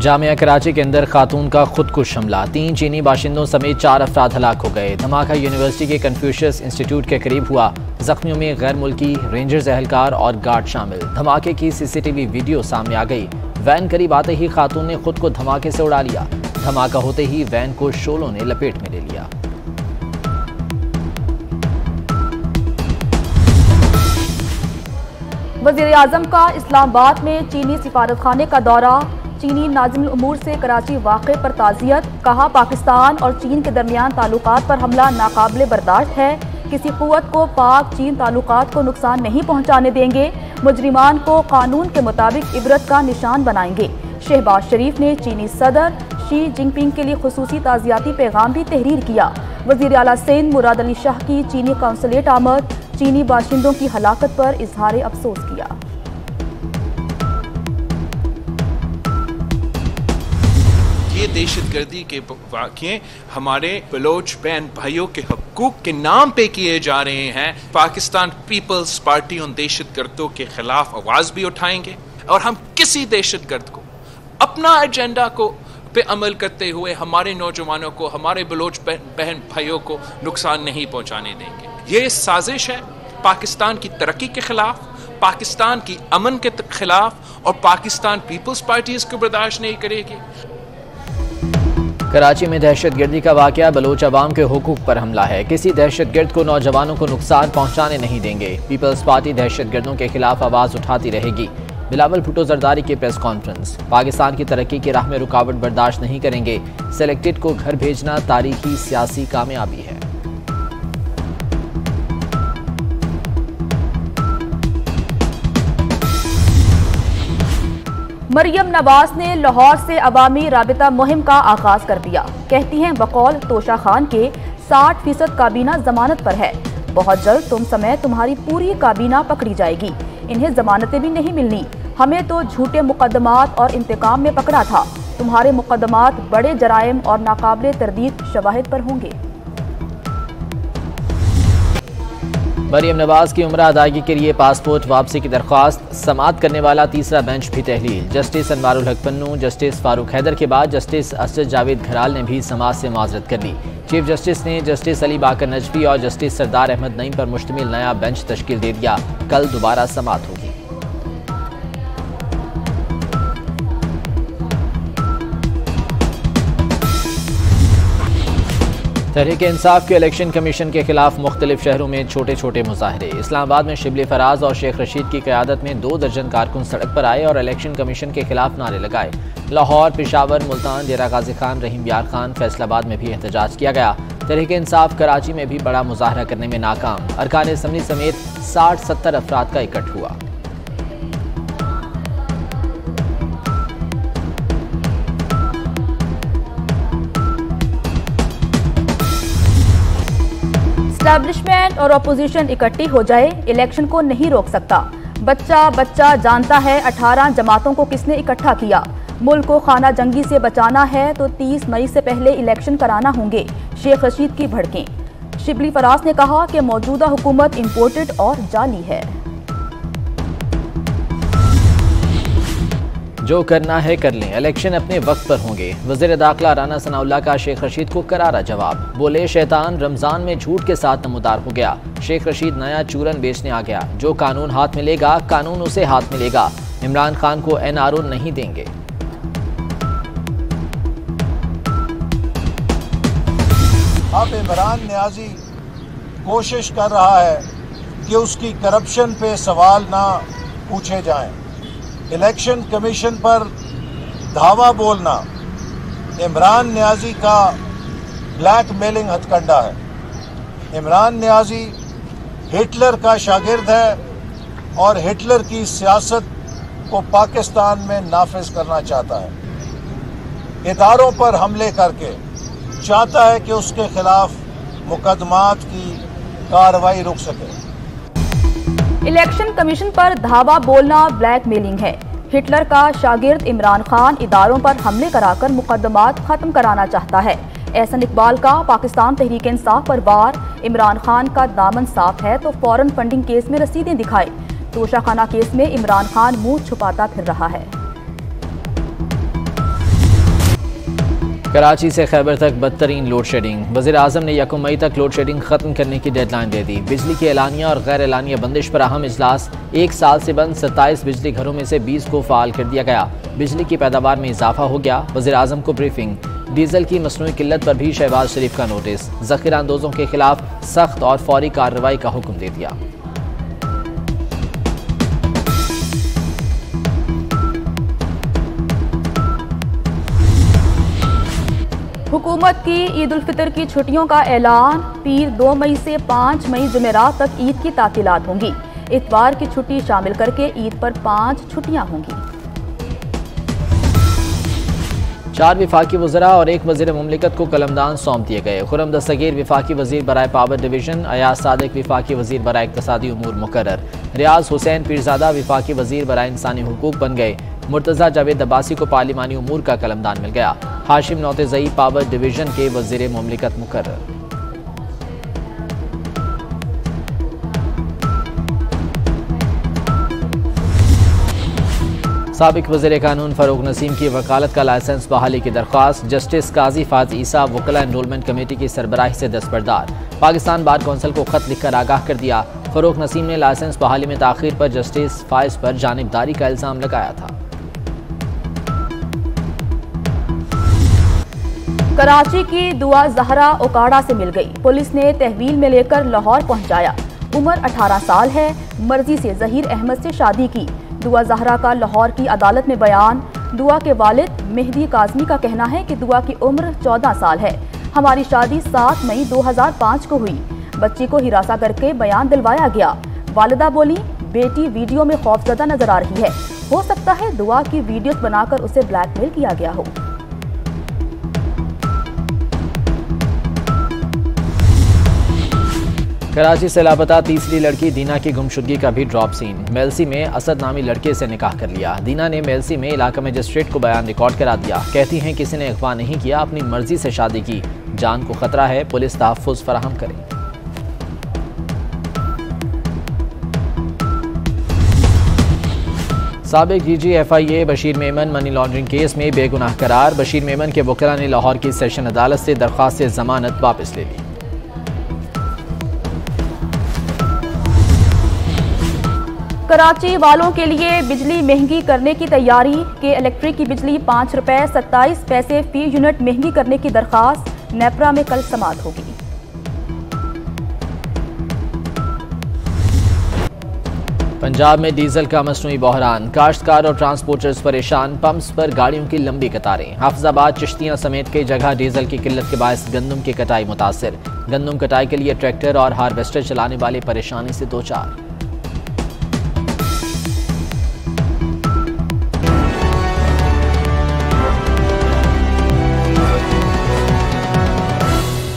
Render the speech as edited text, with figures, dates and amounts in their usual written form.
जामिया कराची के अंदर खातून का खुदकुश हमला, 3 चीनी बाशिंदों समेत 4 अफराद हलाक हो गए। धमाका यूनिवर्सिटी के कन्फ्यूशियस इंस्टीट्यूट के करीब हुआ। जख्मियों में गैर मुल्की रेंजर्स एहलकार और गार्ड शामिल। धमाके की सीसीटीवी वीडियो सामने आ गई। वैन करीब आते ही खातून ने खुद को धमाके से उड़ा लिया। धमाका होते ही वैन को शोलों ने लपेट में ले लिया। वज़ीर आज़म का इस्लामाबाद में चीनी सिफारतखाने का दौरा। चीनी नाज़िमुल उमूर से कराची वाक़े पर ताज़ियत। कहा, पाकिस्तान और चीन के दरमियान ताल्लुकात पर हमला नाकाबिले बर्दाश्त है। किसी क़ुव्वत को पाक चीन ताल्लुकात को नुकसान नहीं पहुँचाने देंगे। मुजरिमान को कानून के मुताबिक इबरत का निशान बनाएंगे। शहबाज शरीफ ने चीनी सदर शी जिनपिंग के लिए खुसूसी ताज़ियाती पैगाम भी तहरीर किया। वज़ीर आला सिंध मुराद अली शाह की चीनी कौंसलेट आमद। चीनी बाशिंदों की हलाकत पर इजहार अफसोस किया। ये दहशतगर्दी के वाक़े हमारे बलोच बहन भाइयों के हकूक़ के नाम पे किए जा रहे हैं। पाकिस्तान पीपल्स पार्टी उन दहशतगर्दों के खिलाफ आवाज़ भी उठाएंगे और हम किसी दहशतगर्द को अपना एजेंडा को पे अमल करते हुए हमारे नौजवानों को, हमारे बलोच बहन भाइयों को नुकसान नहीं पहुंचाने देंगे। ये साजिश है पाकिस्तान की तरक्की के खिलाफ, पाकिस्तान की अमन के खिलाफ, और पाकिस्तान पीपल्स पार्टी इसको बर्दाश्त नहीं करेगी। कराची में दहशतगर्दी का वाक़या बलोच अवाम के हुकूक पर हमला है। किसी दहशतगर्द को नौजवानों को नुकसान पहुंचाने नहीं देंगे। पीपल्स पार्टी दहशतगर्दों के खिलाफ आवाज़ उठाती रहेगी। बिलावल भुट्टो जरदारी की प्रेस कॉन्फ्रेंस। पाकिस्तान की तरक्की की राह में रुकावट बर्दाश्त नहीं करेंगे। सेलेक्टेड को घर भेजना तारीखी सियासी कामयाबी है। मरियम नवाज ने लाहौर से अवामी राबिता मुहिम का आगाज कर दिया। कहती हैं, बकौल तोशा खान के 60% काबीना जमानत पर है। बहुत जल्द तुम्हारी पूरी काबीना पकड़ी जाएगी। इन्हें जमानतें भी नहीं मिलनी। हमें तो झूठे मुकदमात और इंतकाम में पकड़ा था। तुम्हारे मुकदमात बड़े जराइम और नाकाबिले तरदीद शवाहिद पर होंगे। मरियम नवाज की उम्र अदायगी के लिए पासपोर्ट वापसी की दरख्वास्त। समाअत करने वाला तीसरा बेंच भी तहलील। जस्टिस अनवारुल हक पन्नू, जस्टिस फारूक हैदर के बाद जस्टिस असद जावेद घराल ने भी समाअत से माजरत कर ली। चीफ जस्टिस ने जस्टिस अली बाकर नजफी और जस्टिस सरदार अहमद नईम पर मुश्तमिल नया बेंच तश्कील दे दिया। कल दोबारा समाअत होगी। तहरीक इंसाफ के इलेक्शन कमीशन के खिलाफ मुख्तलिफ शहरों में छोटे छोटे मुजाहरे। इस्लामाबाद में शिबली फराज और शेख रशीद की क़यादत में 2 दर्जन कारकुन सड़क पर आए और इलेक्शन कमीशन के खिलाफ नारे लगाए। लाहौर, पेशावर, मुल्तान, डेरा गाजी खान, रहीम यार खान, फैसलाबाद में भी एहतजाज किया गया। तहरीक इंसाफ कराची में भी बड़ा मुजाहरा करने में नाकाम। अरकान असम्बली समेत 60-70 अफराद का इकट्ठ हुआ। एस्टैब्लिशमेंट और अपोजिशन इकट्ठी हो जाए, इलेक्शन को नहीं रोक सकता। बच्चा जानता है 18 जमातों को किसने इकट्ठा किया। मुल्क को खाना जंगी से बचाना है तो 30 मई से पहले इलेक्शन कराना होंगे। शेख रशीद की भड़कें। शिबली फराज ने कहा कि मौजूदा हुकूमत इम्पोर्टेड और जाली है। जो करना है कर लें, इलेक्शन अपने वक्त पर होंगे। वज़ीर दाखिला राना सनाउल्लाह का शेख रशीद को करारा जवाब। बोले, शैतान रमजान में झूठ के साथ नमूदार हो गया। शेख रशीद नया चूरन बेचने आ गया। जो कानून हाथ में लेगा, कानून उसे हाथ मिलेगा। इमरान खान को NRO नहीं देंगे। अब इमरान न्याजी कोशिश कर रहा है कि उसकी करप्शन पे सवाल ना पूछे जाएं। इलेक्शन कमीशन पर धावा बोलना इमरान न्याजी का ब्लैकमेलिंग हथकंडा है। इमरान न्याजी हिटलर का शागिर्द है और हिटलर की सियासत को पाकिस्तान में नाफिज करना चाहता है। इदारों पर हमले करके चाहता है कि उसके खिलाफ मुकदमात की कार्रवाई रुक सके। इलेक्शन कमीशन पर धावा बोलना ब्लैकमेलिंग है। हिटलर का शागिर्द इमरान खान इदारों पर हमले कराकर मुकदमात खत्म कराना चाहता है। एहसन इकबाल का पाकिस्तान तहरीक इंसाफ पर वार। इमरान खान का दामन साफ है तो फौरन फंडिंग केस में रसीदें दिखाए। तोशाखाना केस में इमरान खान मुंह छुपाता फिर रहा है। कराची से खैबर तक बदतरीन लोड शेडिंग। वज़ीर आज़म ने 1 मई तक लोड शेडिंग खत्म करने की डेडलाइन दे दी। बिजली की एलानिया और गैर एलानिया बंदिश पर अहम इजलास। 1 साल से बंद 27 बिजली घरों में से 20 को फाल कर दिया गया। बिजली की पैदावार में इजाफा हो गया। वज़ीर आज़म को ब्रीफिंग। डीजल की मसनूई किल्लत पर भी शहबाज शरीफ का नोटिस। ज़ख़ीरा अंदोज़ों के खिलाफ सख्त और फौरी कार्रवाई का हुक्म दे दिया। हुकूमत की ईद उल फितर की छुट्टियों का ऐलान। पीर 2 मई से 5 मई जुमेरात तक ईद की तातीलात होंगी। इतवार की छुट्टी शामिल करके ईद पर 5 छुट्टियां होंगी। 4 विफाकी वज़रा और 1 वज़ीर मुमलिकत को कलमदान सौंप दिए गए। खुर्रम दस्तगीर विफाकी वज़ीर बराए पावर डिवीजन, अयाज सादिक विफाकी वज़ीर बराए इक़्तिसादी उमूर मुकर्रर, रियाज हुसैन पीरज़ादा विफाकी वज़ीर बराए इंसानी हुकूक बन गए। मुर्तज़ा जावेद अब्बासी को पार्लिमानी उमूर का कलमदान मिल गया। हाशिम नौतेज़ई पावर डिवीजन के वज़ीर मुमलिकत मुकर्रर। साबिक वज़ीर कानून फ़ारूक नसीम की वकालत का लाइसेंस बहाली की दरख्वास्त। जस्टिस काजी फाज ईसा वकला एनरोलमेंट कमेटी की सरबराही से दस्तबरदार। पाकिस्तान बार कौंसिल को खत लिखकर आगाह कर दिया। फ़ारूक नसीम ने लाइसेंस बहाली में ताख़ीर पर जस्टिस फाइज पर जानिबदारी का इल्ज़ाम लगाया था। कराची की दुआ जहरा ओकाड़ा से मिल गई। पुलिस ने तहवील में लेकर लाहौर पहुंचाया। उम्र 18 साल है। मर्जी से ज़हीर अहमद से शादी की। दुआ जहरा का लाहौर की अदालत में बयान। दुआ के वालिद मेहदी काज़मी का कहना है कि दुआ की उम्र 14 साल है। हमारी शादी 7 मई 2005 को हुई। बच्ची को हिरासा करके बयान दिलवाया गया। वालिदा बोली, बेटी वीडियो में खौफजदा नजर आ रही है। हो सकता है दुआ की वीडियोस बनाकर उसे ब्लैकमेल किया गया हो। कराची से लापता तीसरी लड़की दीना की गुमशुदगी का भी ड्रॉप सीन। मेलसी में असद नामी लड़के से निकाह कर लिया। दीना ने मेलसी में इलाका मजिस्ट्रेट को बयान रिकॉर्ड करा दिया। कहती हैं किसी ने अगवा नहीं किया, अपनी मर्जी से शादी की। जान को खतरा है, पुलिस तहफ़्फ़ुज़ फराहम करे। साबिक DG FIA Bashir Memon money laundering case में बेगुनाह करार। बशीर मेमन के वकील ने लाहौर की सेशन अदालत से दरख्वास्त जमानत वापस ले ली। कराची वालों के लिए बिजली महंगी करने की तैयारी। के इलेक्ट्रिक की बिजली 5 रुपए 27 पैसे फी यूनिट महंगी करने की दरखास्त। नेपरा में कल समाअत होगी। पंजाब में डीजल का मसनूई बहरान। काश्तकार और ट्रांसपोर्टर्स परेशान। पंप्स पर गाड़ियों की लंबी कतारें। हाफिजाबाद, चिश्तियां समेत कई जगह डीजल की किल्लत के बायस गंदम की कटाई मुतासिर। गंदम कटाई के लिए ट्रैक्टर और हार्वेस्टर चलाने वाले परेशानी से दो चार।